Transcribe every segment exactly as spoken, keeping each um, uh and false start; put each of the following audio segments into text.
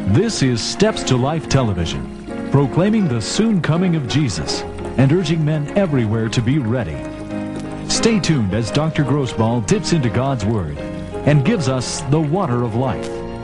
This is Steps to Life Television, proclaiming the soon coming of Jesus and urging men everywhere to be ready. Stay tuned as Doctor Grossball dips into God's Word and gives us the water of life.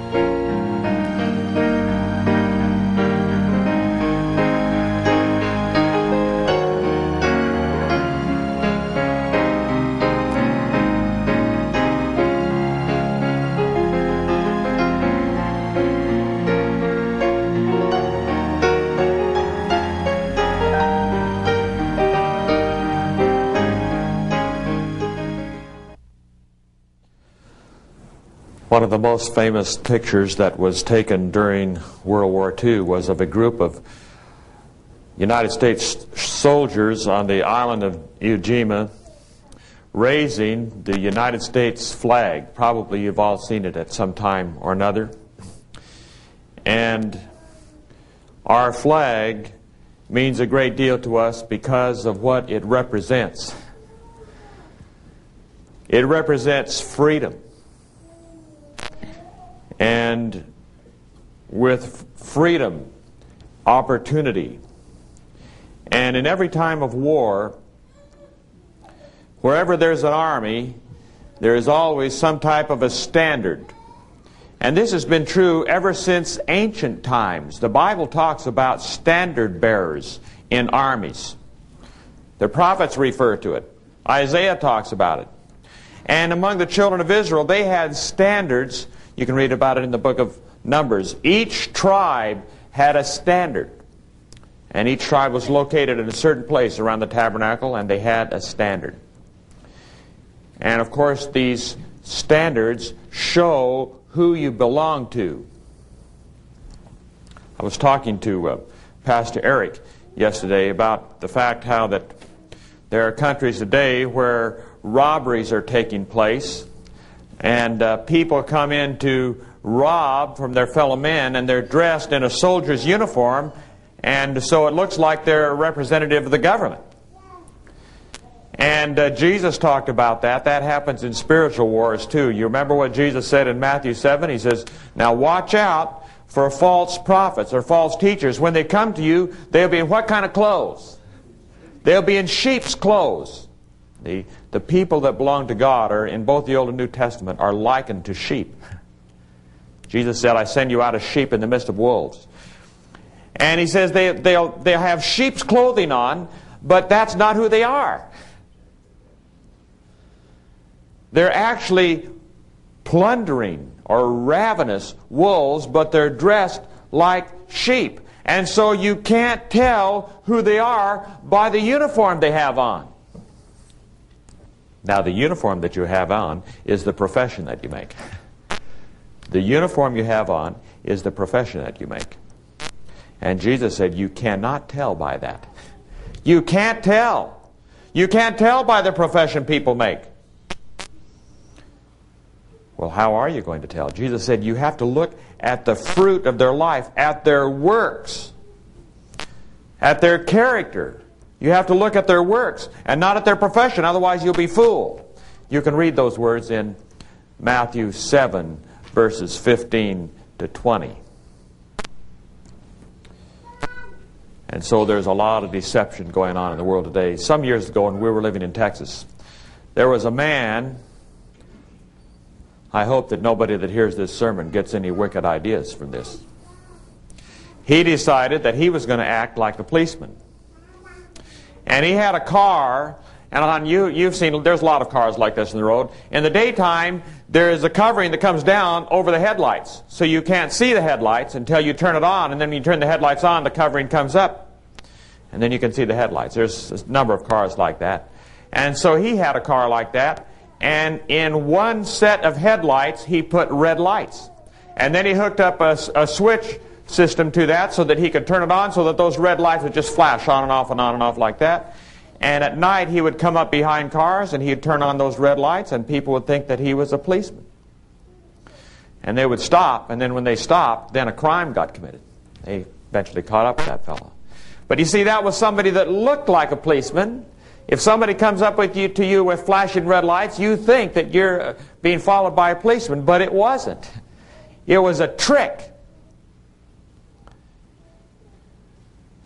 One of the most famous pictures that was taken during World War Two was of a group of United States soldiers on the island of Iwo Jima raising the United States flag. Probably you've all seen it at some time or another. And our flag means a great deal to us because of what it represents. It represents freedom. And with freedom, opportunity, and in every time of war, wherever there's an army, there is always some type of a standard. And this has been true ever since ancient times. The Bible talks about standard bearers in armies. The prophets refer to it. Isaiah talks about it. And among the children of Israel, they had standards. You can read about it in the book of Numbers. Each tribe had a standard. And each tribe was located in a certain place around the tabernacle, and they had a standard. And of course, these standards show who you belong to. I was talking to uh, Pastor Eric yesterday about the fact how that there are countries today where robberies are taking place. And uh, people come in to rob from their fellow men, and they're dressed in a soldier's uniform, and so it looks like they're a representative of the government. And uh, Jesus talked about that. That happens in spiritual wars too. You remember what Jesus said in Matthew seven? He says, now watch out for false prophets or false teachers. When they come to you, they'll be in what kind of clothes? They'll be in sheep's clothes. The, the people that belong to God are, in both the Old and New Testament, are likened to sheep. Jesus said, I send you out as sheep in the midst of wolves. And he says they, they'll, they'll have sheep's clothing on, but that's not who they are. They're actually plundering or ravenous wolves, but they're dressed like sheep. And so you can't tell who they are by the uniform they have on. Now, the uniform that you have on is the profession that you make. The uniform you have on is the profession that you make. And Jesus said, you cannot tell by that. You can't tell. You can't tell by the profession people make. Well, how are you going to tell? Jesus said, you have to look at the fruit of their life, at their works, at their character. You have to look at their works and not at their profession, otherwise you'll be fooled. You can read those words in Matthew seven, verses fifteen to twenty. And so there's a lot of deception going on in the world today. Some years ago, when we were living in Texas, there was a man. I hope that nobody that hears this sermon gets any wicked ideas from this. He decided that he was going to act like the policeman. And he had a car, and on you, you've seen, there's a lot of cars like this in the road. In the daytime, there is a covering that comes down over the headlights. So you can't see the headlights until you turn it on, and then when you turn the headlights on, the covering comes up. And then you can see the headlights. There's a number of cars like that. And so he had a car like that, and in one set of headlights, he put red lights. And then he hooked up a, a switch system to that so that he could turn it on so that those red lights would just flash on and off and on and off like that. And at night he would come up behind cars and he'd turn on those red lights and people would think that he was a policeman. And they would stop, and then when they stopped, then a crime got committed. They eventually caught up with that fellow. But you see, that was somebody that looked like a policeman. If somebody comes up with you, to you with flashing red lights, you think that you're being followed by a policeman, but it wasn't. It was a trick.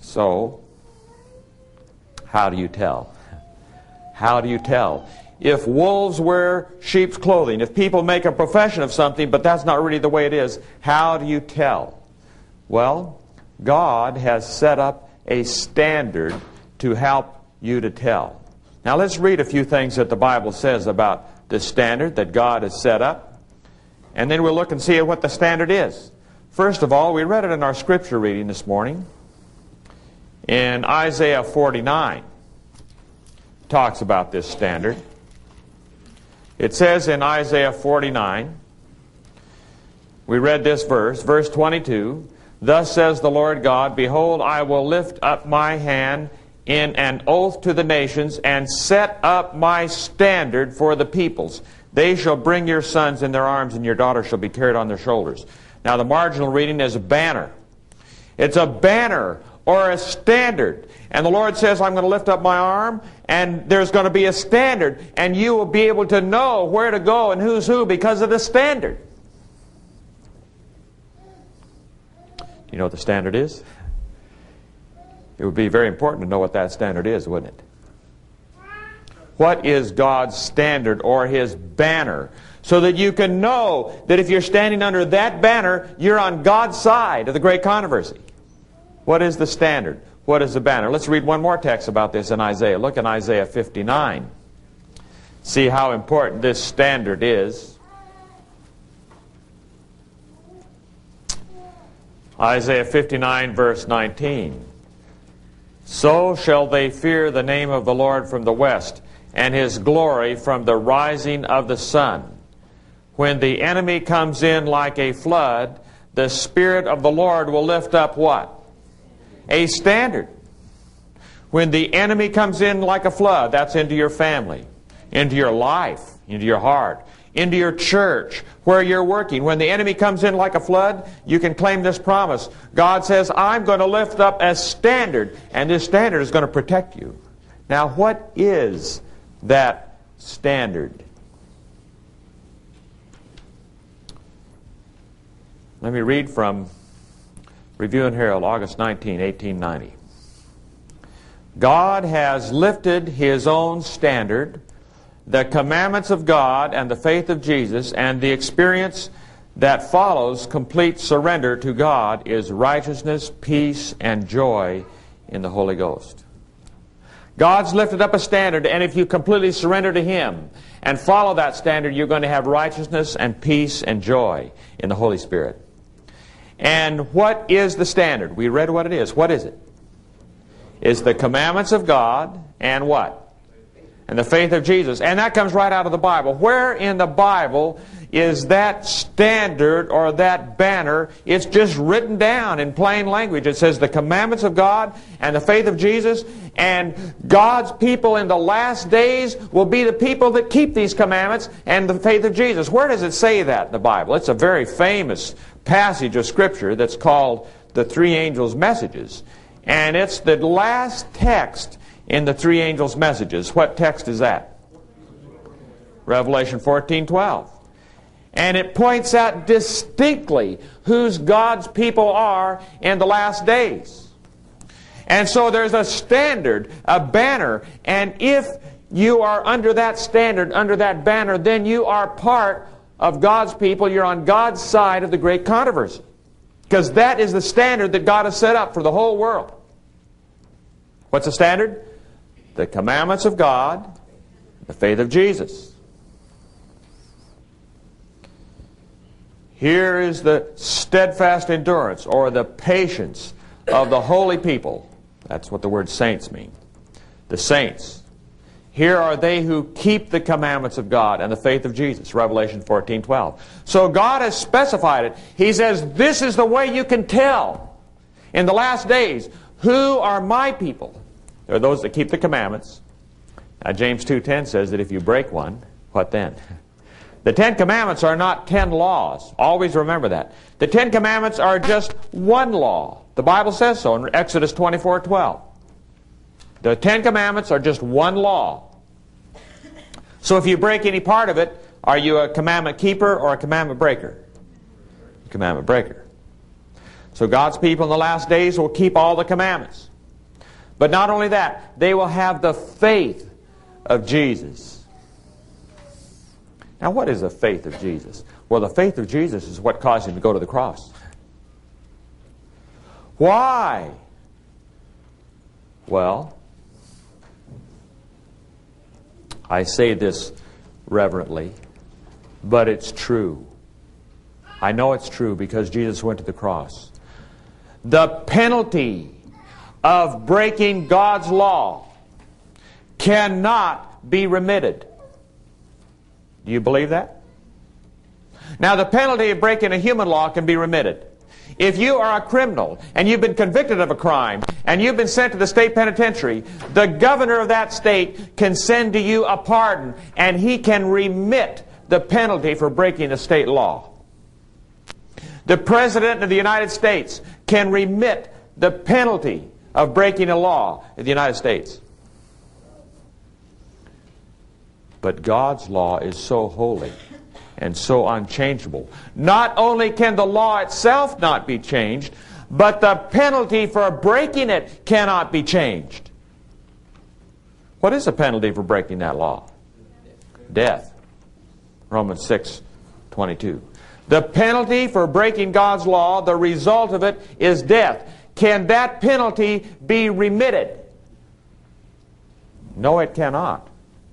So, how do you tell? How do you tell? If wolves wear sheep's clothing, if people make a profession of something, but that's not really the way it is, how do you tell? Well, God has set up a standard to help you to tell. Now let's read a few things that the Bible says about this standard that God has set up, and then we'll look and see what the standard is. First of all, we read it in our scripture reading this morning in Isaiah forty-nine. Talks about this standard. It says in Isaiah forty-nine, we read this verse, verse twenty-two, "Thus says the Lord God, Behold, I will lift up my hand in an oath to the nations, and set up my standard for the peoples. They shall bring your sons in their arms, and your daughters shall be carried on their shoulders." Now the marginal reading is a banner. It's a banner or a standard. And the Lord says, I'm going to lift up my arm, and there's going to be a standard, and you will be able to know where to go and who's who because of the standard. Do you know what the standard is? It would be very important to know what that standard is, wouldn't it? What is God's standard or His banner? So that you can know that if you're standing under that banner, you're on God's side of the great controversy. What is the standard? What is the banner? Let's read one more text about this in Isaiah. Look in Isaiah fifty-nine. See how important this standard is. Isaiah fifty-nine, verse nineteen. "So shall they fear the name of the Lord from the west, and His glory from the rising of the sun. When the enemy comes in like a flood, the Spirit of the Lord will lift up" what? A standard. When the enemy comes in like a flood, that's into your family, into your life, into your heart, into your church, where you're working. When the enemy comes in like a flood, you can claim this promise. God says, I'm going to lift up a standard, and this standard is going to protect you. Now, what is that standard? Let me read from Review and Herald, August nineteenth, eighteen ninety. God has lifted His own standard, the commandments of God and the faith of Jesus, and the experience that follows complete surrender to God is righteousness, peace, and joy in the Holy Ghost. God's lifted up a standard, and if you completely surrender to Him and follow that standard, you're going to have righteousness and peace and joy in the Holy Spirit. And what is the standard? We read what it is. What is it? It's the commandments of God and what? And the faith of Jesus. And that comes right out of the Bible. Where in the Bible is that standard or that banner? It's just written down in plain language. It says the commandments of God and the faith of Jesus, and God's people in the last days will be the people that keep these commandments and the faith of Jesus. Where does it say that in the Bible? It's a very famous passage of Scripture that's called the Three Angels' Messages. And it's the last text in the Three Angels' Messages. What text is that? Revelation fourteen twelve. And it points out distinctly whose God's people are in the last days. And so there's a standard, a banner, and if you are under that standard, under that banner, then you are part of God's people. You're on God's side of the great controversy. Because that is the standard that God has set up for the whole world. What's the standard? The commandments of God, the faith of Jesus. Here is the steadfast endurance or the patience of the holy people. That's what the word saints mean. The saints. Here are they who keep the commandments of God and the faith of Jesus. Revelation fourteen twelve. So God has specified it. He says, this is the way you can tell in the last days who are my people. There are those that keep the commandments. Now, James two ten says that if you break one, what then? The Ten Commandments are not ten laws. Always remember that. The Ten Commandments are just one law. The Bible says so in Exodus twenty-four twelve. The Ten Commandments are just one law. So if you break any part of it, are you a commandment keeper or a commandment breaker? Commandment breaker. So God's people in the last days will keep all the commandments. But not only that, they will have the faith of Jesus. Now, what is the faith of Jesus? Well, the faith of Jesus is what caused him to go to the cross. Why? Well, I say this reverently, but it's true. I know it's true because Jesus went to the cross. The penalty of breaking God's law cannot be remitted. Do you believe that? Now, the penalty of breaking a human law can be remitted. If you are a criminal and you've been convicted of a crime and you've been sent to the state penitentiary, the governor of that state can send to you a pardon and he can remit the penalty for breaking the state law. The President of the United States can remit the penalty of breaking a law in the United States. But God's law is so holy and so unchangeable. Not only can the law itself not be changed, but the penalty for breaking it cannot be changed. What is the penalty for breaking that law? Death. Romans six twenty-two. The penalty for breaking God's law, the result of it is death. Can that penalty be remitted? No, it cannot.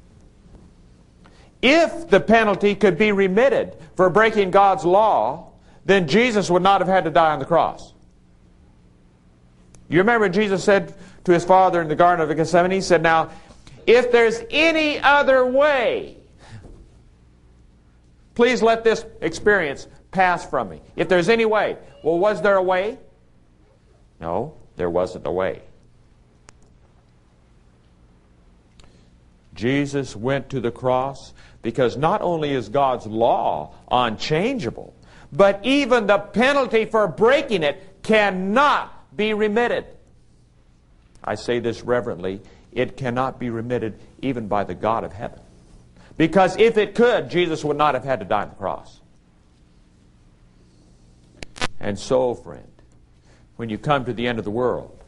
If the penalty could be remitted for breaking God's law, then Jesus would not have had to die on the cross. You remember Jesus said to his Father in the Garden of Gethsemane, he said, now, if there's any other way, please let this experience pass from me. If there's any way. Well, was there a way? No, there wasn't a way. Jesus went to the cross because not only is God's law unchangeable, but even the penalty for breaking it cannot be remitted. I say this reverently, it cannot be remitted even by the God of heaven. Because if it could, Jesus would not have had to die on the cross. And so, friend, when you come to the end of the world,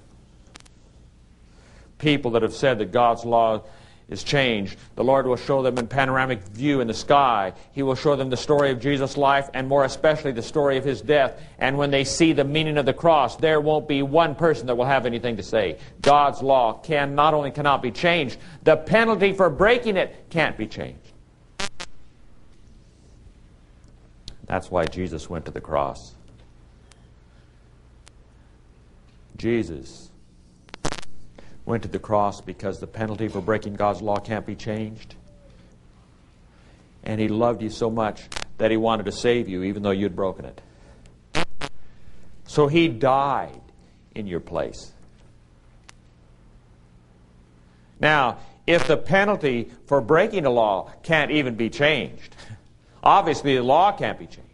people that have said that God's law is changed, the Lord will show them in panoramic view in the sky. He will show them the story of Jesus' life, and more especially the story of His death. And when they see the meaning of the cross, there won't be one person that will have anything to say. God's law can not only cannot be changed, the penalty for breaking it can't be changed. That's why Jesus went to the cross. Jesus went to the cross because the penalty for breaking God's law can't be changed. And He loved you so much that He wanted to save you even though you'd broken it. So He died in your place. Now, if the penalty for breaking the law can't even be changed, obviously the law can't be changed.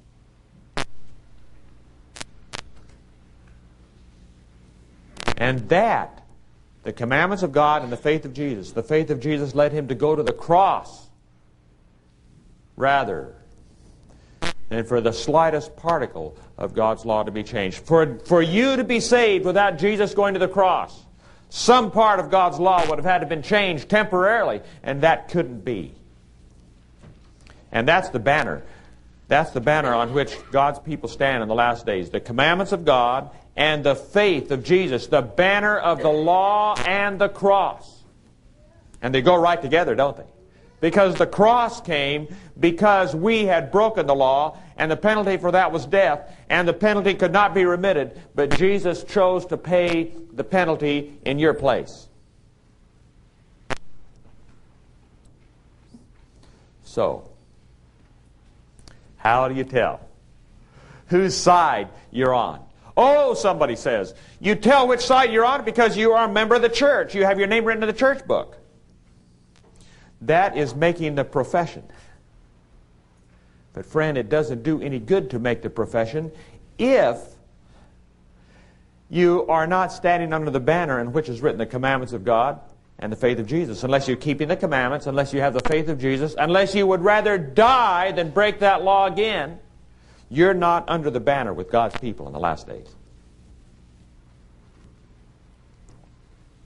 And that, the commandments of God and the faith of Jesus, the faith of Jesus led Him to go to the cross rather than for the slightest particle of God's law to be changed. For, for you to be saved without Jesus going to the cross, some part of God's law would have had to have been changed temporarily, and that couldn't be. And that's the banner. That's the banner on which God's people stand in the last days. The commandments of God and the faith of Jesus, the banner of the law and the cross. And they go right together, don't they? Because the cross came because we had broken the law, and the penalty for that was death, and the penalty could not be remitted, but Jesus chose to pay the penalty in your place. So, how do you tell whose side you're on? Oh, somebody says, you tell which side you're on because you are a member of the church. You have your name written in the church book. That is making the profession. But friend, it doesn't do any good to make the profession if you are not standing under the banner in which is written the commandments of God and the faith of Jesus. Unless you're keeping the commandments, unless you have the faith of Jesus, unless you would rather die than break that law again, you're not under the banner with God's people in the last days.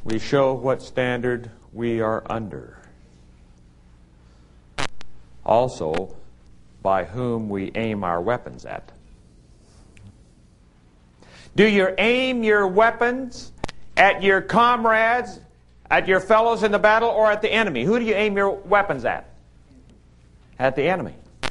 we show what standard we are under. Also, by whom we aim our weapons at. Do you aim your weapons at your comrades, at your fellows in the battle, or at the enemy? Who do you aim your weapons at? At the enemy.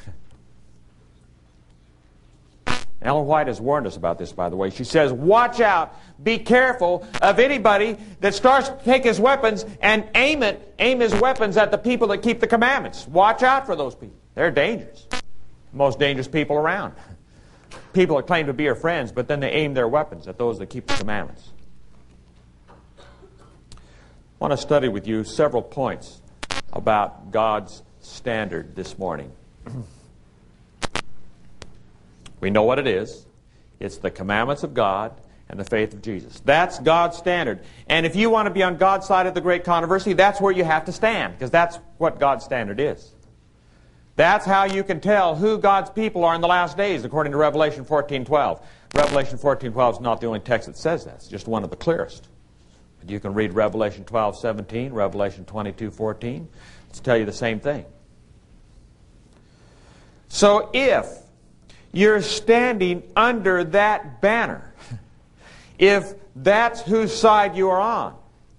Ellen White has warned us about this, by the way. She says, watch out, be careful of anybody that starts to take his weapons and aim it, aim his weapons at the people that keep the commandments. Watch out for those people. They're dangerous. Most dangerous people around. People that claim to be your friends, but then they aim their weapons at those that keep the commandments. I want to study with you several points about God's standard this morning. We know what it is. It's the commandments of God and the faith of Jesus. That's God's standard. And if you want to be on God's side of the great controversy, that's where you have to stand, because that's what God's standard is. That's how you can tell who God's people are in the last days, according to Revelation fourteen twelve. Revelation fourteen twelve is not the only text that says that. It's just one of the clearest. But you can read Revelation twelve seventeen, Revelation twenty-two fourteen. It's tell you the same thing. So if you're standing under that banner, if that's whose side you are on,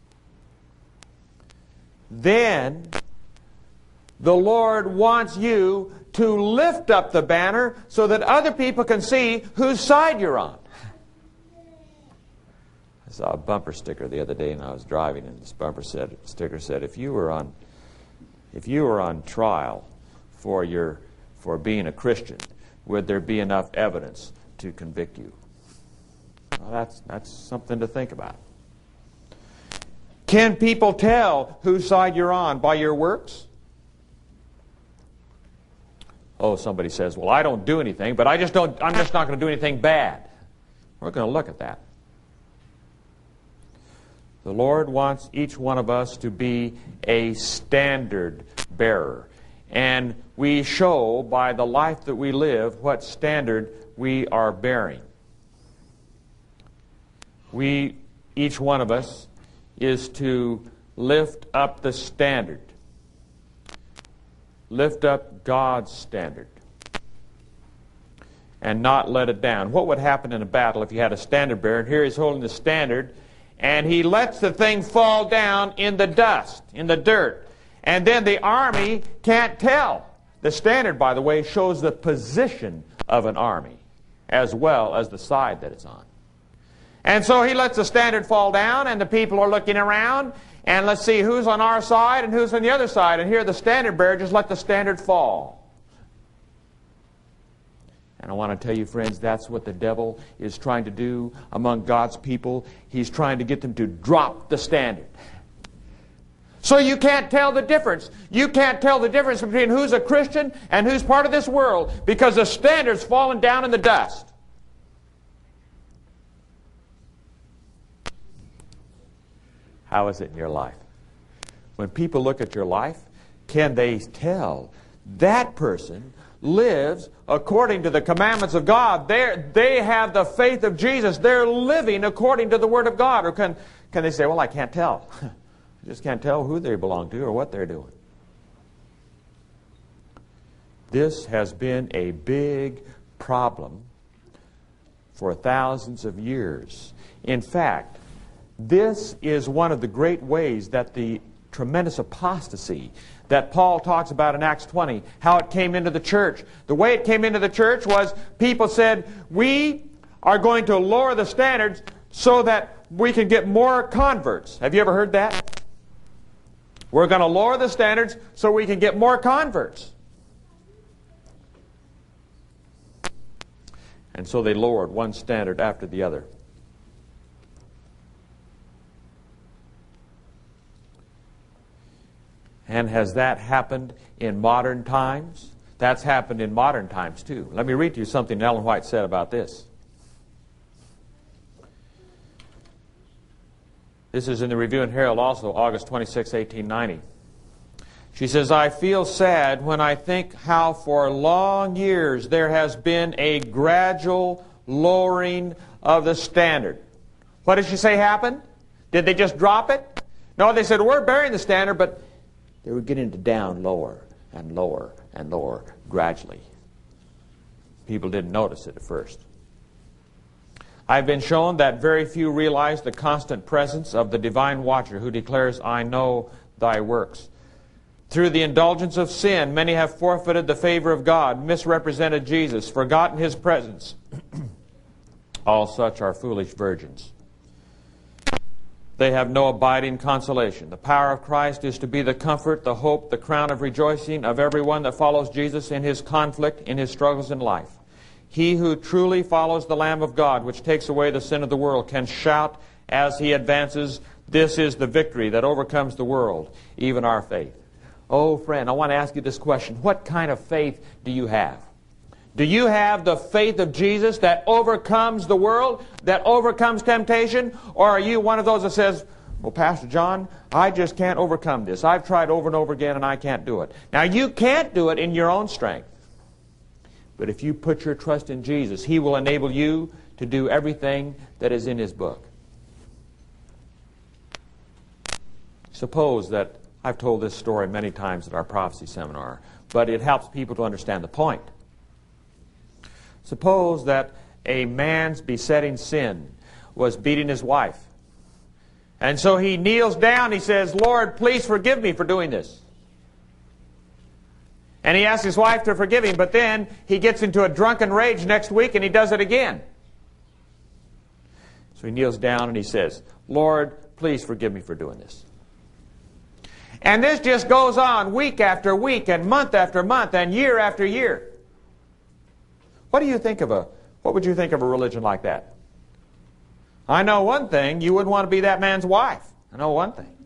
then the Lord wants you to lift up the banner so that other people can see whose side you're on. I saw a bumper sticker the other day and I was driving, and this bumper said, sticker said, if you were on if you were on trial for your for being a Christian, would there be enough evidence to convict you? Well, that's that's something to think about. Can people tell whose side you're on by your works? Oh, somebody says, well, I don't do anything, but I just don't, I'm just not going to do anything bad. We're going to look at that. The Lord wants each one of us to be a standard bearer. And we show by the life that we live what standard we are bearing. We, each one of us, is to lift up the standard. Lift up God's standard and not let it down. What would happen in a battle if you had a standard bearer, and here he's holding the standard, and he lets the thing fall down in the dust, in the dirt, and then the army can't tell. The standard, by the way, shows the position of an army as well as the side that it's on. And so he lets the standard fall down, and the people are looking around, and let's see who's on our side and who's on the other side. And here the standard bearer just let the standard fall. And I want to tell you, friends, that's what the devil is trying to do among God's people. He's trying to get them to drop the standard. So you can't tell the difference. You can't tell the difference between who's a Christian and who's part of this world, because the standard's fallen down in the dust. How is it in your life? When people look at your life, can they tell that person lives according to the commandments of God? They're, they have the faith of Jesus. They're living according to the Word of God. Or can, can they say, well, I can't tell. I just can't tell who they belong to or what they're doing. This has been a big problem for thousands of years. In fact, this is one of the great ways that the tremendous apostasy that Paul talks about in Acts twenty, how it came into the church. The way it came into the church was people said, we are going to lower the standards so that we can get more converts. Have you ever heard that? We're going to lower the standards so we can get more converts. And so they lowered one standard after the other. And has that happened in modern times? That's happened in modern times too. Let me read to you something Ellen White said about this. This is in the Review and Herald also, August twenty-sixth, eighteen ninety. She says, I feel sad when I think how for long years there has been a gradual lowering of the standard. What did she say happened? Did they just drop it? No, they said, we're bearing the standard, but they were getting it down lower and lower and lower gradually. People didn't notice it at first. I've been shown that very few realize the constant presence of the divine watcher who declares, I know thy works. Through the indulgence of sin, many have forfeited the favor of God, misrepresented Jesus, forgotten his presence. All such are foolish virgins. They have no abiding consolation. The power of Christ is to be the comfort, the hope, the crown of rejoicing of everyone that follows Jesus in his conflict, in his struggles in life. He who truly follows the Lamb of God, which takes away the sin of the world, can shout as he advances, this is the victory that overcomes the world, even our faith. Oh, friend, I want to ask you this question. What kind of faith do you have? Do you have the faith of Jesus that overcomes the world, that overcomes temptation? Or are you one of those that says, well, Pastor John, I just can't overcome this. I've tried over and over again and I can't do it. Now, you can't do it in your own strength. But if you put your trust in Jesus, he will enable you to do everything that is in his book. Suppose that I've told this story many times at our prophecy seminar, but it helps people to understand the point. Suppose that a man's besetting sin was beating his wife. And so he kneels down, he says, Lord, please forgive me for doing this. And he asks his wife to forgive him, but then he gets into a drunken rage next week and he does it again. So he kneels down and he says, Lord, please forgive me for doing this. And this just goes on week after week and month after month and year after year. What do you think of a, what would you think of a religion like that? I know one thing, you wouldn't want to be that man's wife. I know one thing.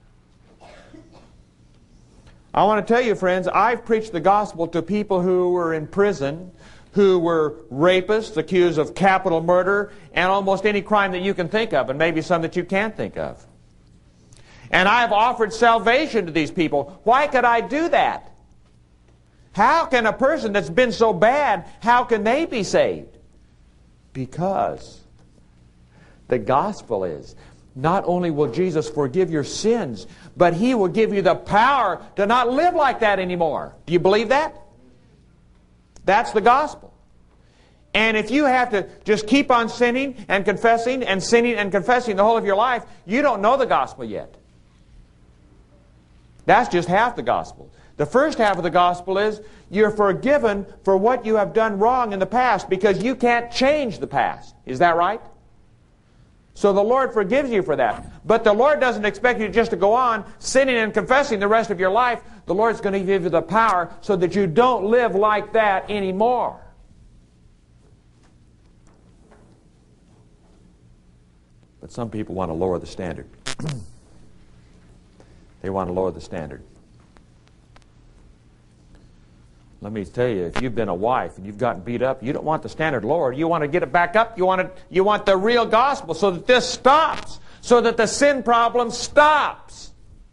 I want to tell you, friends, I've preached the gospel to people who were in prison, who were rapists, accused of capital murder, and almost any crime that you can think of, and maybe some that you can't think of. And I've offered salvation to these people. Why could I do that? How can a person that's been so bad, how can they be saved? Because the gospel is, not only will Jesus forgive your sins, but he will give you the power to not live like that anymore. Do you believe that? That's the gospel. And if you have to just keep on sinning and confessing and sinning and confessing the whole of your life, you don't know the gospel yet. That's just half the gospel. The first half of the gospel is you're forgiven for what you have done wrong in the past because you can't change the past. Is that right? So the Lord forgives you for that. But the Lord doesn't expect you just to go on sinning and confessing the rest of your life. The Lord's going to give you the power so that you don't live like that anymore. But some people want to lower the standard. They want to lower the standard. Let me tell you, if you've been a wife and you've gotten beat up, you don't want the standard lowered. You want to get it back up. You want it, you want the real gospel so that this stops, so that the sin problem stops.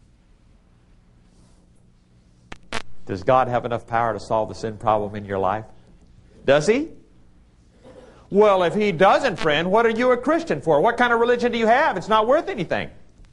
Does God have enough power to solve the sin problem in your life? Does he? Well, if he doesn't, friend, what are you a Christian for? What kind of religion do you have? It's not worth anything.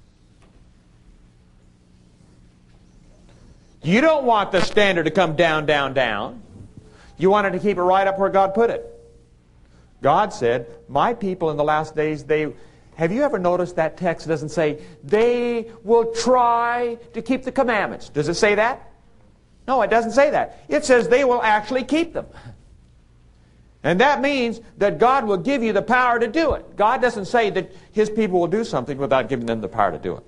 You don't want the standard to come down, down, down. You wanted to keep it right up where God put it. God said, my people in the last days, they... Have you ever noticed that text doesn't say, they will try to keep the commandments? Does it say that? No, it doesn't say that. It says they will actually keep them. And that means that God will give you the power to do it. God doesn't say that his people will do something without giving them the power to do it.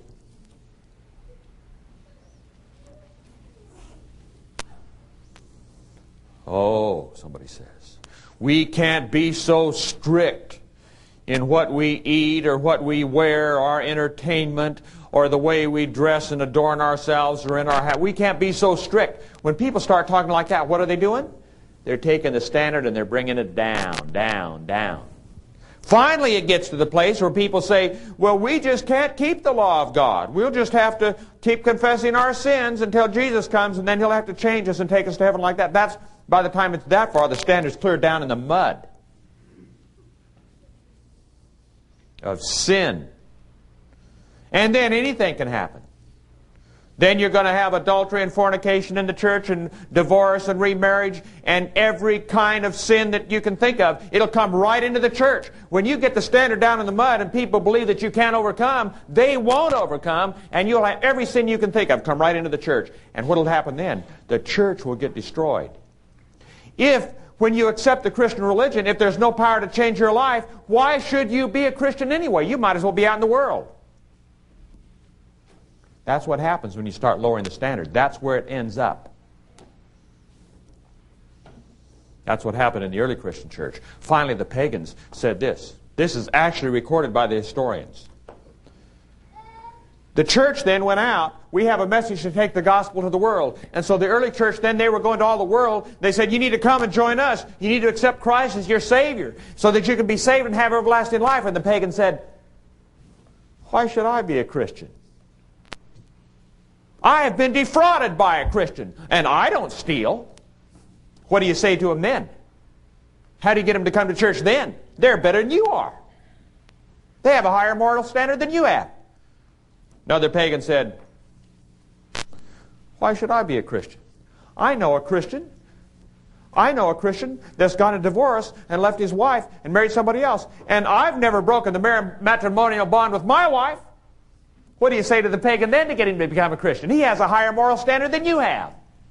Oh, somebody says, we can't be so strict in what we eat or what we wear, our entertainment, or the way we dress and adorn ourselves or in our house. We can't be so strict. When people start talking like that, what are they doing? They're taking the standard and they're bringing it down, down, down. Finally, it gets to the place where people say, well, we just can't keep the law of God. We'll just have to keep confessing our sins until Jesus comes, and then he'll have to change us and take us to heaven like that. That's, by the time it's that far, the standard's clear down in the mud of sin And then anything can happen. Then you're going to have adultery and fornication in the church, and divorce and remarriage, and every kind of sin that you can think of. It'll come right into the church. When you get the standard down in the mud and people believe that you can't overcome, they won't overcome, and you'll have every sin you can think of come right into the church. And what will happen then? The church will get destroyed. If, when you accept the Christian religion, if there's no power to change your life, why should you be a Christian anyway? You might as well be out in the world. That's what happens when you start lowering the standard. That's where it ends up. That's what happened in the early Christian church. Finally, the pagans said this. This is actually recorded by the historians. The church then went out. We have a message to take the gospel to the world. And so the early church then, they were going to all the world. They said, you need to come and join us. You need to accept Christ as your Savior so that you can be saved and have everlasting life. And the pagan said, why should I be a Christian? I have been defrauded by a Christian, and I don't steal. What do you say to them then? How do you get them to come to church then? They're better than you are. They have a higher moral standard than you have. Another pagan said, why should I be a Christian? I know a Christian. I know a Christian that's gone to divorce and left his wife and married somebody else. And I've never broken the matrimonial bond with my wife. What do you say to the pagan then to get him to become a Christian? He has a higher moral standard than you have.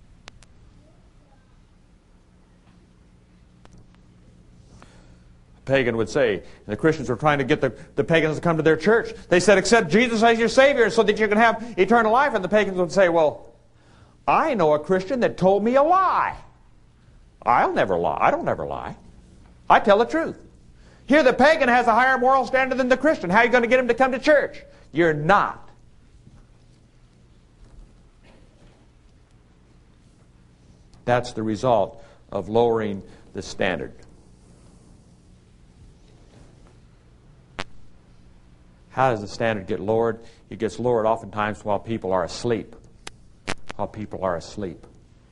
A pagan would say, and the Christians were trying to get the, the pagans to come to their church. They said, accept Jesus as your Savior so that you can have eternal life. And the pagans would say, well, I know a Christian that told me a lie. I'll never lie. I don't ever lie. I tell the truth. Here the pagan has a higher moral standard than the Christian. How are you going to get him to come to church? You're not. That's the result of lowering the standard. How does the standard get lowered? It gets lowered oftentimes while people are asleep. While people are asleep.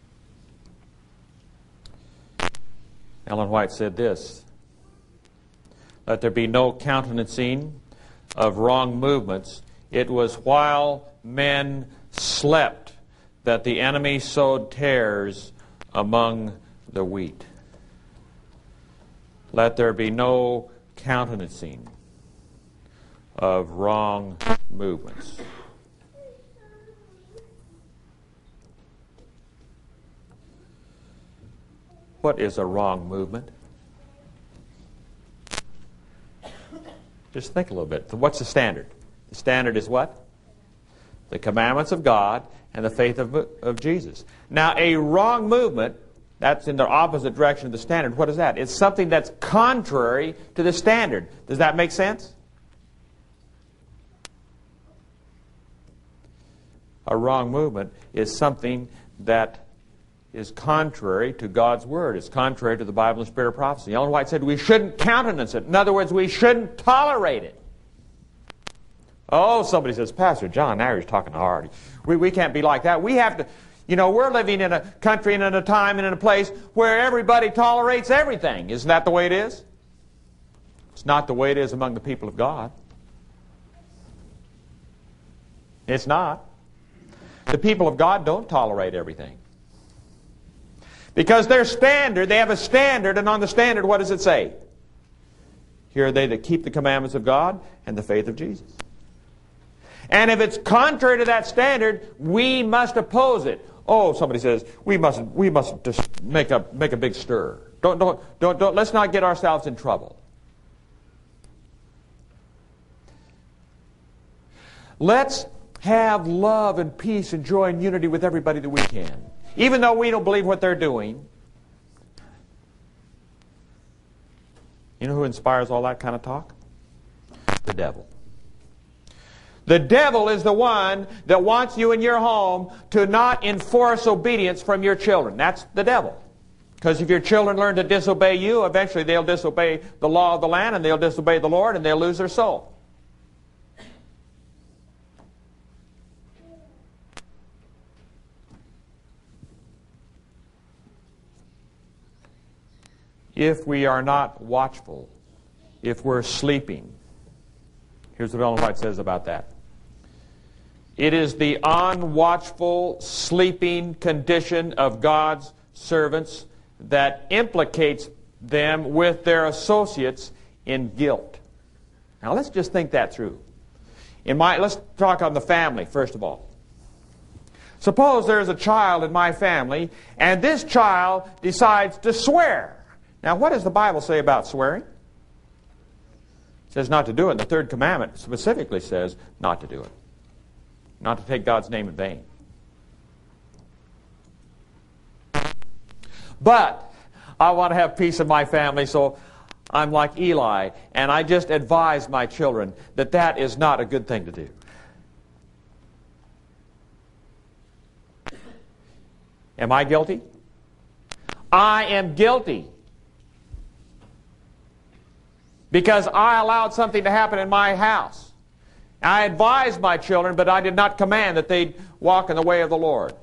Ellen White said this, let there be no countenancing of wrong movements. It was while men slept that the enemy sowed tares among the wheat. Let there be no countenancing of wrong movements. What is a wrong movement? Just think a little bit. What's the standard? The standard is what? The commandments of God and the faith of, of Jesus. Now, a wrong movement, that's in the opposite direction of the standard. What is that? It's something that's contrary to the standard. Does that make sense? A wrong movement is something that is contrary to God's Word. It's contrary to the Bible and Spirit of prophecy. Ellen White said we shouldn't countenance it. In other words, we shouldn't tolerate it. Oh, somebody says, Pastor John, now you're talking hard. We, we can't be like that. We have to, you know, we're living in a country and in a time and in a place where everybody tolerates everything. Isn't that the way it is? It's not the way it is among the people of God. It's not. The people of God don't tolerate everything. Because their standard, they have a standard, and on the standard, what does it say? Here are they that keep the commandments of God and the faith of Jesus. And if it's contrary to that standard, we must oppose it. Oh, somebody says, we must we must just make a make a big stir. Don't don't don't don't let's not get ourselves in trouble. Let's have love and peace and joy and unity with everybody that we can. Even though we don't believe what they're doing. You know who inspires all that kind of talk? The devil. The devil is the one that wants you in your home to not enforce obedience from your children. That's the devil. Because if your children learn to disobey you, eventually they'll disobey the law of the land and they'll disobey the Lord and they'll lose their soul. If we are not watchful, if we're sleeping, here's what Ellen White says about that. It is the unwatchful, sleeping condition of God's servants that implicates them with their associates in guilt. Now let's just think that through. In my, let's talk on the family first of all. Suppose there's a child in my family, and this child decides to swear. Now, what does the Bible say about swearing? It says not to do it. And the third commandment specifically says not to do it. Not to take God's name in vain. But I want to have peace in my family, so I'm like Eli, and I just advise my children that that is not a good thing to do. Am I guilty? I am guilty. Because I allowed something to happen in my house. I advised my children, but I did not command that they walk in the way of the Lord.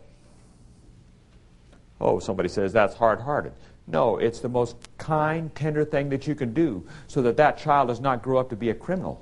Oh, somebody says that's hard-hearted. No, it's the most kind, tender thing that you can do so that that child does not grow up to be a criminal.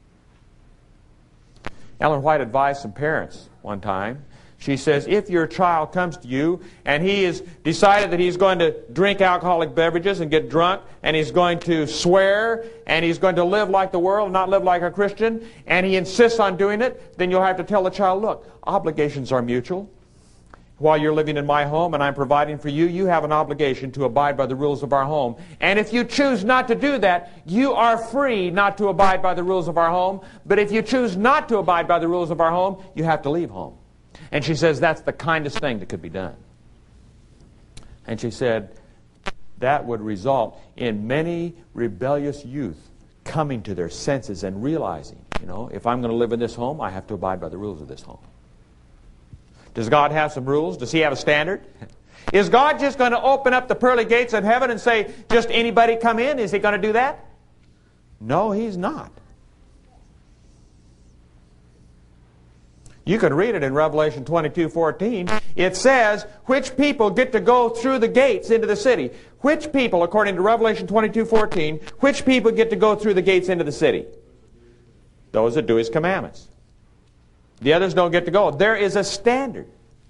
Ellen White advised some parents one time. She says, if your child comes to you and he has decided that he's going to drink alcoholic beverages and get drunk, and he's going to swear, and he's going to live like the world, not live like a Christian, and he insists on doing it, then you'll have to tell the child, look, obligations are mutual. While you're living in my home and I'm providing for you, you have an obligation to abide by the rules of our home. And if you choose not to do that, you are free not to abide by the rules of our home. But if you choose not to abide by the rules of our home, you have to leave home. And she says that's the kindest thing that could be done. And she said that would result in many rebellious youth coming to their senses and realizing, you know, if I'm going to live in this home, I have to abide by the rules of this home. Does God have some rules? Does He have a standard? Is God just going to open up the pearly gates of heaven and say, just anybody come in? Is He going to do that? No, He's not. You can read it in Revelation twenty-two fourteen. It says, which people get to go through the gates into the city? Which people, according to Revelation twenty-two fourteen, which people get to go through the gates into the city? Those that do His commandments. The others don't get to go. There is a standard.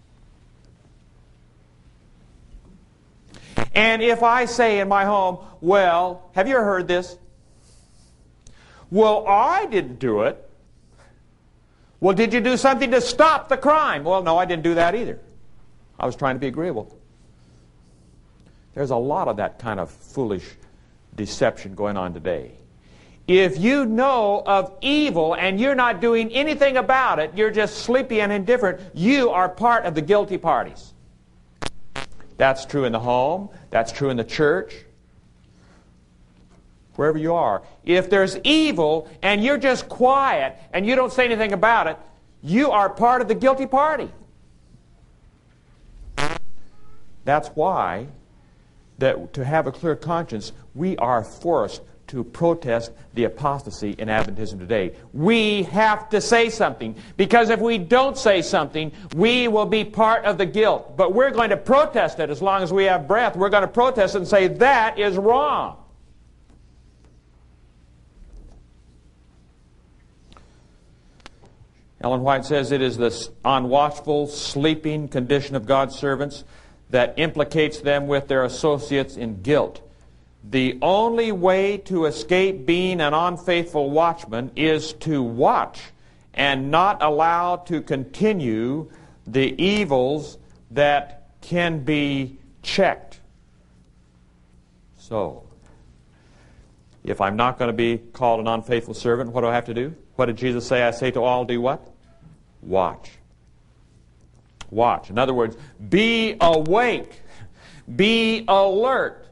And if I say in my home, well, have you ever heard this? Well, I didn't do it. Well, did you do something to stop the crime? Well, no, I didn't do that either. I was trying to be agreeable. There's a lot of that kind of foolish deception going on today. If you know of evil and you're not doing anything about it, you're just sleepy and indifferent, you are part of the guilty parties. That's true in the home. That's true in the church. Wherever you are. If there's evil and you're just quiet and you don't say anything about it, you are part of the guilty party. That's why that to have a clear conscience, we are forced to protest the apostasy in Adventism today. We have to say something, because if we don't say something, we will be part of the guilt. But we're going to protest it as long as we have breath. We're going to protest it and say, that is wrong. Ellen White says it is this unwatchful, sleeping condition of God's servants that implicates them with their associates in guilt. The only way to escape being an unfaithful watchman is to watch and not allow to continue the evils that can be checked. So, if I'm not going to be called an unfaithful servant, what do I have to do? What did Jesus say? I say to all, do what? Watch. Watch. In other words, be awake. Be alert.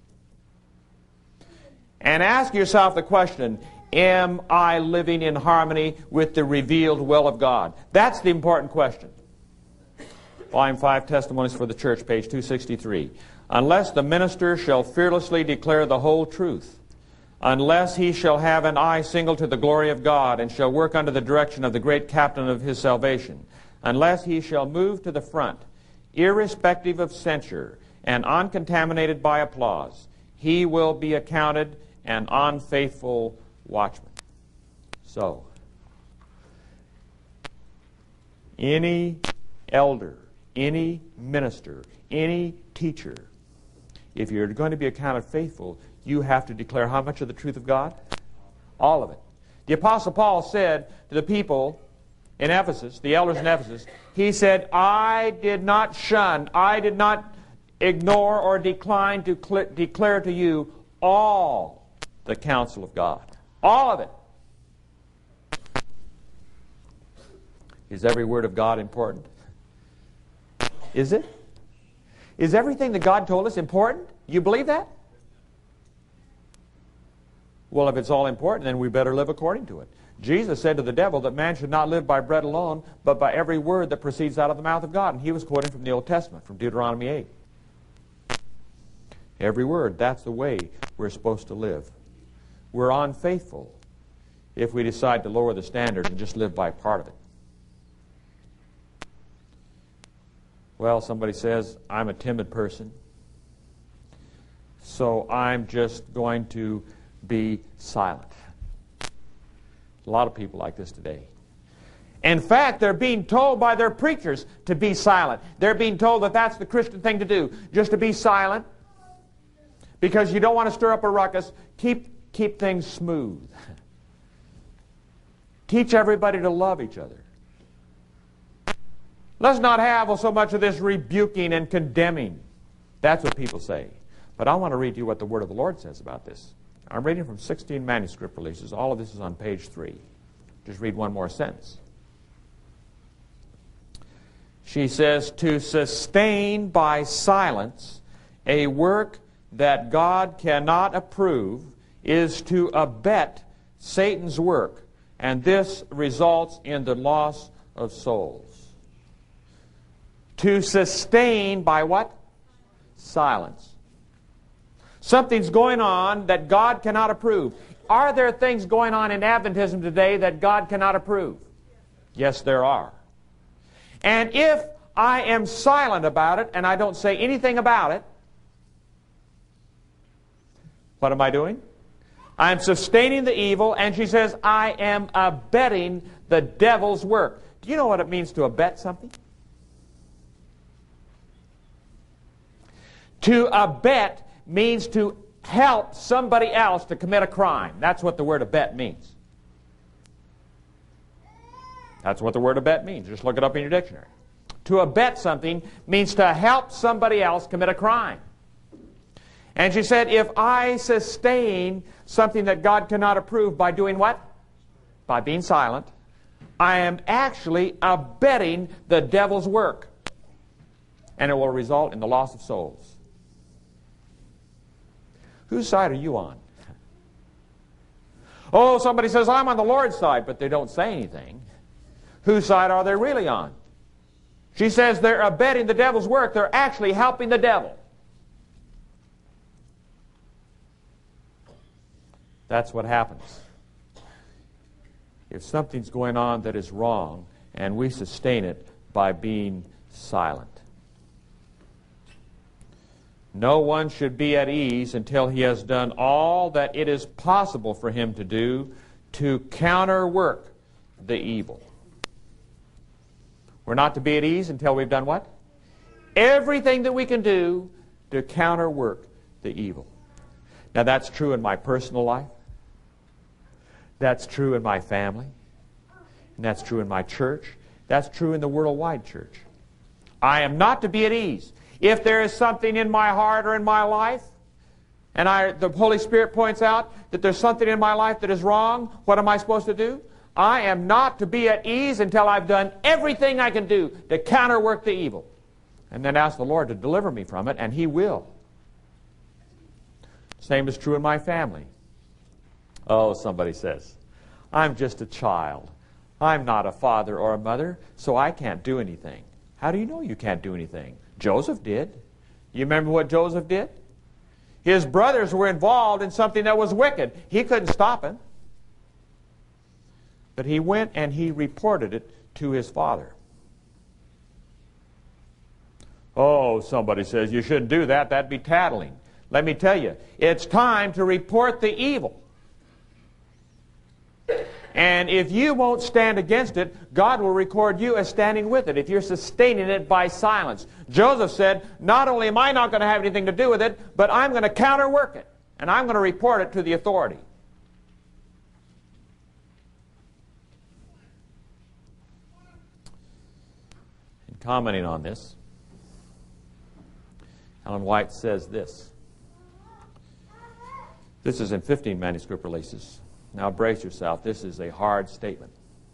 And ask yourself the question, am I living in harmony with the revealed will of God? That's the important question. Volume five, Testimonies for the Church, page two sixty-three. Unless the minister shall fearlessly declare the whole truth, unless he shall have an eye single to the glory of God, and shall work under the direction of the great captain of his salvation, unless he shall move to the front, irrespective of censure, and uncontaminated by applause, he will be accounted an unfaithful watchman. So, Any elder, any minister, any teacher, if you're going to be accounted faithful, you have to declare how much of the truth of God? All of it. The Apostle Paul said to the people in Ephesus, the elders in Ephesus, he said, I did not shun, I did not ignore or decline to cl- declare to you all the counsel of God. All of it. Is every word of God important? Is it? Is everything that God told us important? You believe that? Well, if it's all important, then we better live according to it. Jesus said to the devil that man should not live by bread alone, but by every word that proceeds out of the mouth of God. And he was quoting from the Old Testament, from Deuteronomy eight. Every word, that's the way we're supposed to live. We're unfaithful if we decide to lower the standard and just live by part of it. Well, somebody says, I'm a timid person, so I'm just going to be silent. A lot of people like this today. In fact, they're being told by their preachers to be silent. They're being told that that's the Christian thing to do, just to be silent, because you don't want to stir up a ruckus. Keep, keep things smooth. Teach everybody to love each other. Let's not have so much of this rebuking and condemning. That's what people say. But I want to read you what the Word of the Lord says about this. I'm reading from sixteen manuscript releases. All of this is on page three. Just read one more sentence. She says, to sustain by silence a work that God cannot approve is to abet Satan's work, and this results in the loss of souls. To sustain by what? Silence. Something's going on that God cannot approve. Are there things going on in Adventism today that God cannot approve? Yes, there are. And if I am silent about it and I don't say anything about it, what am I doing? I'm sustaining the evil, and she says, I am abetting the devil's work. Do you know what it means to abet something? To abet means to help somebody else to commit a crime. That's what the word abet means. That's what the word abet means. Just look it up in your dictionary. To abet something means to help somebody else commit a crime. And she said, if I sustain something that God cannot approve by doing what? By being silent, I am actually abetting the devil's work. And it will result in the loss of souls. Whose side are you on? Oh, somebody says, I'm on the Lord's side, but they don't say anything. Whose side are they really on? She says they're abetting the devil's work. They're actually helping the devil. That's what happens. If something's going on that is wrong, and we sustain it by being silent. No one should be at ease until he has done all that it is possible for him to do to counterwork the evil. We're not to be at ease until we've done what? Everything that we can do to counterwork the evil. Now that's true in my personal life. That's true in my family. And that's true in my church. That's true in the worldwide church. I am not to be at ease. If there is something in my heart or in my life, and I, the Holy Spirit points out that there's something in my life that is wrong, what am I supposed to do? I am not to be at ease until I've done everything I can do to counterwork the evil. And then ask the Lord to deliver me from it, and He will. Same is true in my family. Oh, somebody says, I'm just a child. I'm not a father or a mother, so I can't do anything. How do you know you can't do anything? Joseph did. You remember what Joseph did? His brothers were involved in something that was wicked. He couldn't stop it. But he went and he reported it to his father. Oh, somebody says, you shouldn't do that. That'd be tattling. Let me tell you, it's time to report the evil. And if you won't stand against it, God will record you as standing with it if you're sustaining it by silence. Joseph said, not only am I not going to have anything to do with it, but I'm going to counterwork it, and I'm going to report it to the authority. In commenting on this, Ellen White says this. This is in fifteen manuscript releases. Now brace yourself. This is a hard statement.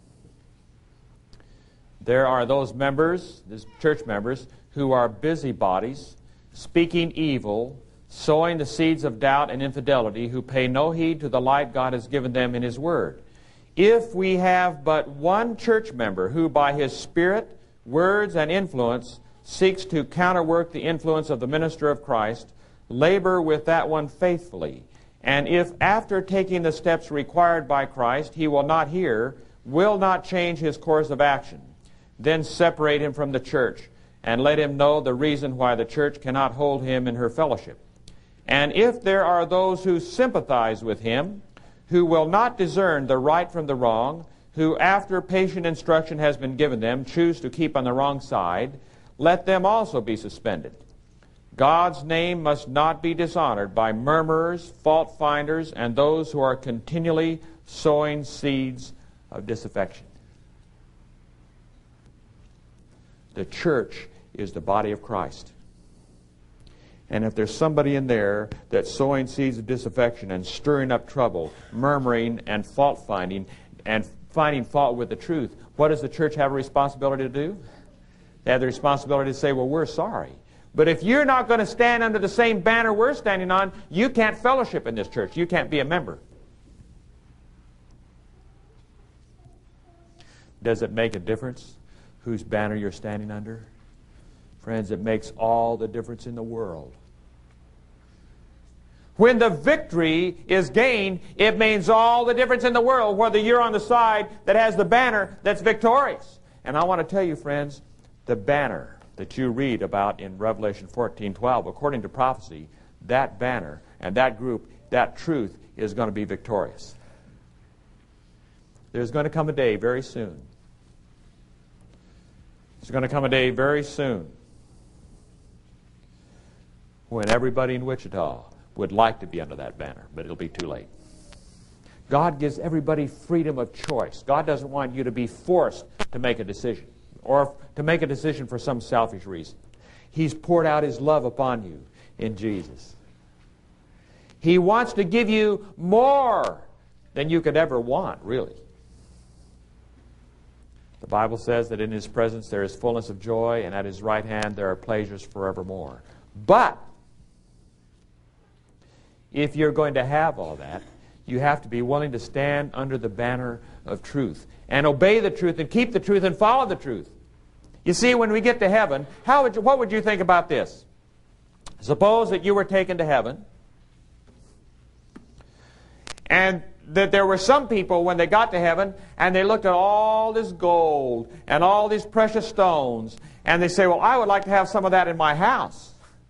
There are those members, these church members, who are busybodies, speaking evil, sowing the seeds of doubt and infidelity, who pay no heed to the light God has given them in His Word. If we have but one church member who by his spirit, words, and influence seeks to counterwork the influence of the minister of Christ, labor with that one faithfully. And if after taking the steps required by Christ he will not hear, will not change his course of action, then separate him from the church and let him know the reason why the church cannot hold him in her fellowship. And if there are those who sympathize with him, who will not discern the right from the wrong, who after patient instruction has been given them choose to keep on the wrong side, let them also be suspended. God's name must not be dishonored by murmurers, fault finders, and those who are continually sowing seeds of disaffection. The church is the body of Christ. And if there's somebody in there that's sowing seeds of disaffection and stirring up trouble, murmuring and fault finding, and finding fault with the truth, what does the church have a responsibility to do? They have the responsibility to say, well, we're sorry. But if you're not going to stand under the same banner we're standing on, you can't fellowship in this church. You can't be a member. Does it make a difference whose banner you're standing under? Friends, it makes all the difference in the world. When the victory is gained, it means all the difference in the world, whether you're on the side that has the banner that's victorious. And I want to tell you, friends, the banner that you read about in Revelation fourteen twelve, according to prophecy, that banner and that group, that truth is going to be victorious. There's going to come a day very soon. There's going to come a day very soon when everybody in Wichita would like to be under that banner, but it'll be too late. God gives everybody freedom of choice. God doesn't want you to be forced to make a decision, or to make a decision for some selfish reason. He's poured out His love upon you in Jesus. He wants to give you more than you could ever want, really. The Bible says that in His presence there is fullness of joy, and at His right hand there are pleasures forevermore. But if you're going to have all that, you have to be willing to stand under the banner of truth and obey the truth and keep the truth and follow the truth. You see, when we get to heaven, how would you, what would you think about this? Suppose that you were taken to heaven, and that there were some people when they got to heaven and they looked at all this gold and all these precious stones, and they say, well, I would like to have some of that in my house.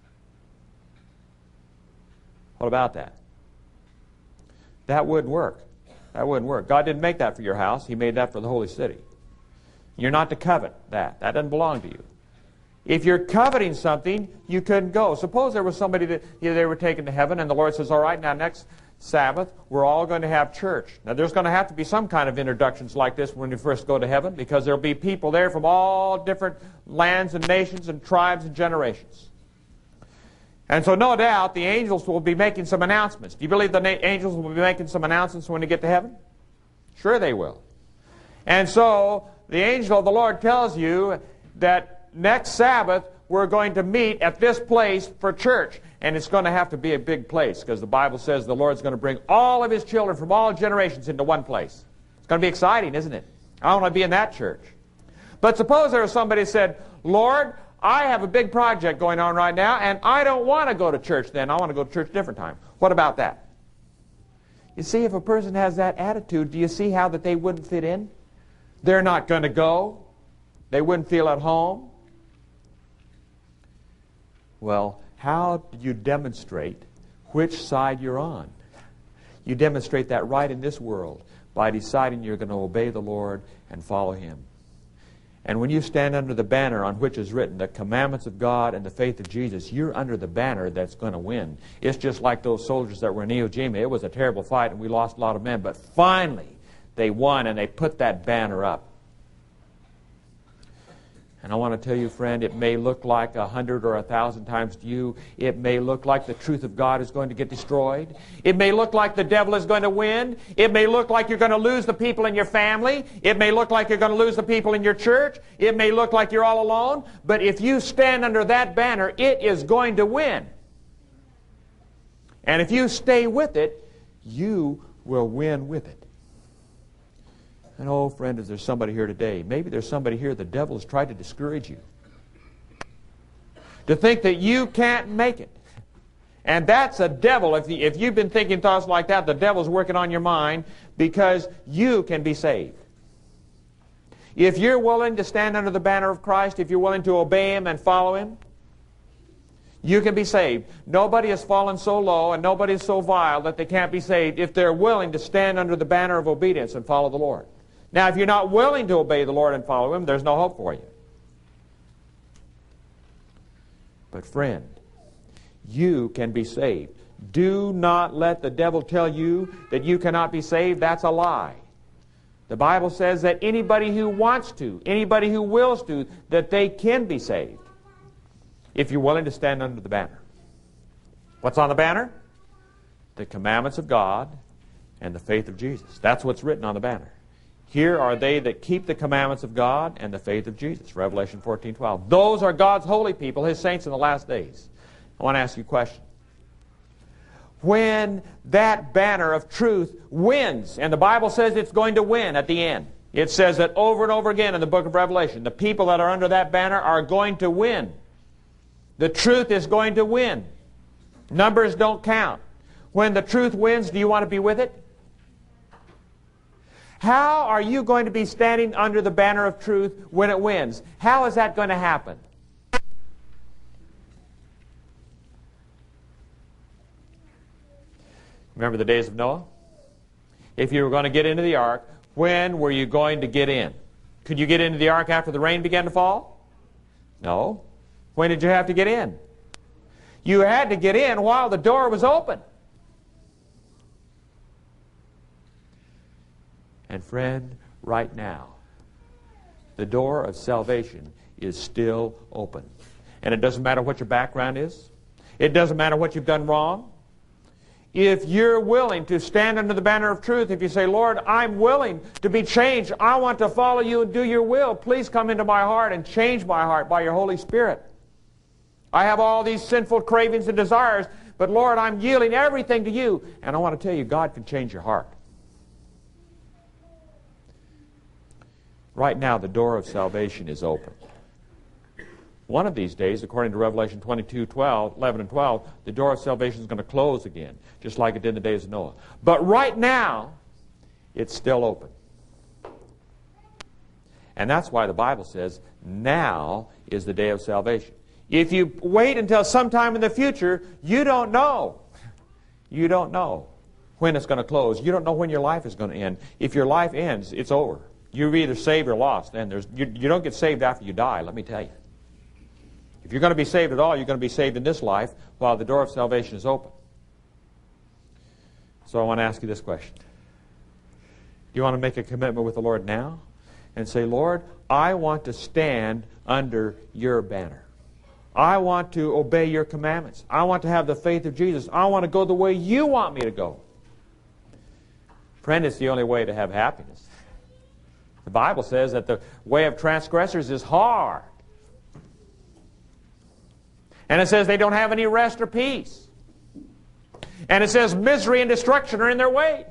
What about that? That wouldn't work. That wouldn't work. God didn't make that for your house. He made that for the holy city. You're not to covet that. That doesn't belong to you. If you're coveting something, you couldn't go. Suppose there was somebody that you know, they were taken to heaven, and the Lord says, all right, now next Sabbath, we're all going to have church. Now, there's going to have to be some kind of introductions like this when you first go to heaven, because there'll be people there from all different lands and nations and tribes and generations. And so no doubt the angels will be making some announcements. Do you believe the na- angels will be making some announcements when they get to heaven? Sure they will. And so the angel of the Lord tells you that next Sabbath we're going to meet at this place for church. And it's going to have to be a big place, because the Bible says the Lord's going to bring all of His children from all generations into one place. It's going to be exciting, isn't it? I want to be in that church. But suppose there was somebody who said, Lord, I have a big project going on right now, and I don't want to go to church then. I want to go to church a different time. What about that? You see, if a person has that attitude, do you see how that they wouldn't fit in? They're not going to go. They wouldn't feel at home. Well, how do you demonstrate which side you're on? You demonstrate that right in this world by deciding you're going to obey the Lord and follow Him. And when you stand under the banner on which is written, the commandments of God and the faith of Jesus, you're under the banner that's going to win. It's just like those soldiers that were in Iwo Jima. It was a terrible fight and we lost a lot of men, but finally they won and they put that banner up. And I want to tell you, friend, it may look like a hundred or a thousand times to you. It may look like the truth of God is going to get destroyed. It may look like the devil is going to win. It may look like you're going to lose the people in your family. It may look like you're going to lose the people in your church. It may look like you're all alone. But if you stand under that banner, it is going to win. And if you stay with it, you will win with it. And oh, friend, is there somebody here today? Maybe there's somebody here, the devil has tried to discourage you. To think that you can't make it. And that's a devil. If, the, if you've been thinking thoughts like that, the devil's working on your mind because you can be saved. If you're willing to stand under the banner of Christ, if you're willing to obey Him and follow Him, you can be saved. Nobody has fallen so low and nobody is so vile that they can't be saved if they're willing to stand under the banner of obedience and follow the Lord. Now, if you're not willing to obey the Lord and follow Him, there's no hope for you. But friend, you can be saved. Do not let the devil tell you that you cannot be saved. That's a lie. The Bible says that anybody who wants to, anybody who wills to, that they can be saved if you're willing to stand under the banner. What's on the banner? The commandments of God and the faith of Jesus. That's what's written on the banner. Here are they that keep the commandments of God and the faith of Jesus. Revelation fourteen twelve. Those are God's holy people, His saints in the last days. I want to ask you a question. When that banner of truth wins, and the Bible says it's going to win at the end. It says that over and over again in the book of Revelation. The people that are under that banner are going to win. The truth is going to win. Numbers don't count. When the truth wins, do you want to be with it? How are you going to be standing under the banner of truth when it wins? How is that going to happen? Remember the days of Noah? If you were going to get into the ark, when were you going to get in? Could you get into the ark after the rain began to fall? No. When did you have to get in? You had to get in while the door was open. And friend, right now, the door of salvation is still open. And it doesn't matter what your background is. It doesn't matter what you've done wrong. If you're willing to stand under the banner of truth, if you say, Lord, I'm willing to be changed. I want to follow you and do your will. Please come into my heart and change my heart by your Holy Spirit. I have all these sinful cravings and desires, but Lord, I'm yielding everything to you. And I want to tell you, God can change your heart. Right now, the door of salvation is open. One of these days, according to Revelation twenty-two, twelve, eleven and twelve, the door of salvation is going to close again, just like it did in the days of Noah. But right now, it's still open. And that's why the Bible says, now is the day of salvation. If you wait until sometime in the future, you don't know. You don't know when it's going to close. You don't know when your life is going to end. If your life ends, it's over. You're either saved or lost. And there's, you, you don't get saved after you die, let me tell you. If you're going to be saved at all, you're going to be saved in this life while the door of salvation is open. So I want to ask you this question. Do you want to make a commitment with the Lord now? And say, Lord, I want to stand under your banner. I want to obey your commandments. I want to have the faith of Jesus. I want to go the way you want me to go. Friend, it's the only way to have happiness. The Bible says that the way of transgressors is hard. And it says they don't have any rest or peace. And it says misery and destruction are in their ways.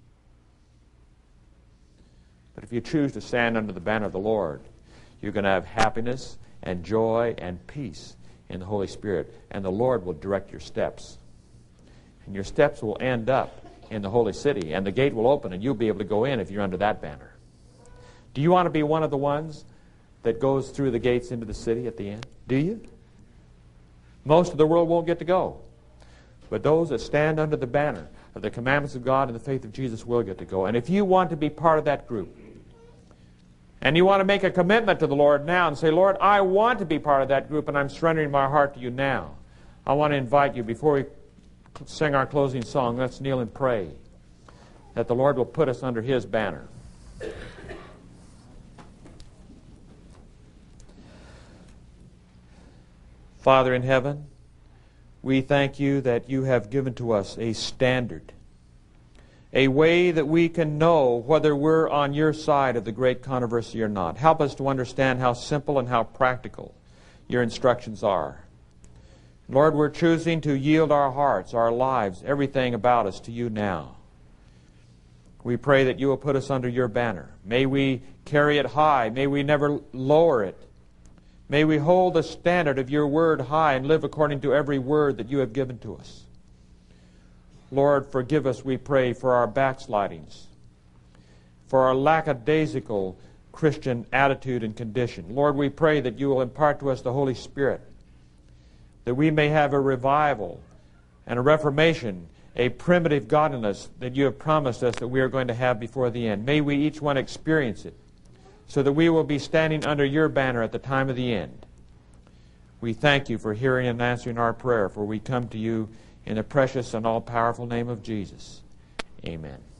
But if you choose to stand under the banner of the Lord, you're going to have happiness and joy and peace in the Holy Spirit. And the Lord will direct your steps. And your steps will end up in the holy city. And the gate will open and you'll be able to go in if you're under that banner. Do you want to be one of the ones that goes through the gates into the city at the end? Do you? Most of the world won't get to go. But those that stand under the banner, of the commandments of God and the faith of Jesus will get to go. And if you want to be part of that group, and you want to make a commitment to the Lord now and say, Lord, I want to be part of that group and I'm surrendering my heart to you now, I want to invite you, before we sing our closing song, let's kneel and pray that the Lord will put us under His banner. Father in heaven, we thank you that you have given to us a standard, a way that we can know whether we're on your side of the great controversy or not. Help us to understand how simple and how practical your instructions are. Lord, we're choosing to yield our hearts, our lives, everything about us to you now. We pray that you will put us under your banner. May we carry it high. May we never lower it. May we hold the standard of your word high and live according to every word that you have given to us. Lord, forgive us, we pray, for our backslidings, for our lackadaisical Christian attitude and condition. Lord, we pray that you will impart to us the Holy Spirit, that we may have a revival and a reformation, a primitive godliness that you have promised us that we are going to have before the end. May we each one experience it, so that we will be standing under your banner at the time of the end. We thank you for hearing and answering our prayer, for we come to you in the precious and all-powerful name of Jesus. Amen.